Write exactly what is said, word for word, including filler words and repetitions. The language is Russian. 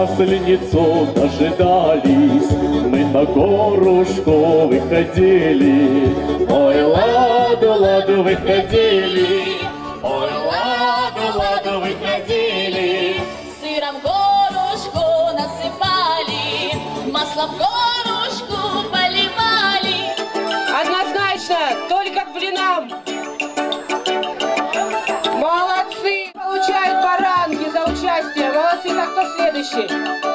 Масленицу дожидались, мы на горушку выходили. Ой, ладу, ладу, выходили, ой, ладу, ладу, выходили. Сыром горушку насыпали, маслом горушку поливали. Однозначно, только к блинам. Молодцы! Получают баранки за участие. Молодцы, так кто следующий?